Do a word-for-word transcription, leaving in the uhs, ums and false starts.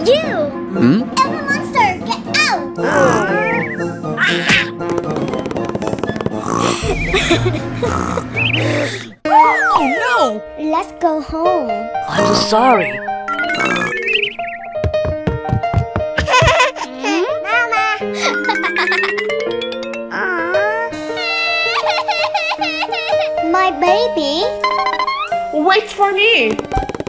You! Hmm? Every monster, get out! Oh no! Let's go home. I'm so sorry. Mama! My baby? Wait for me.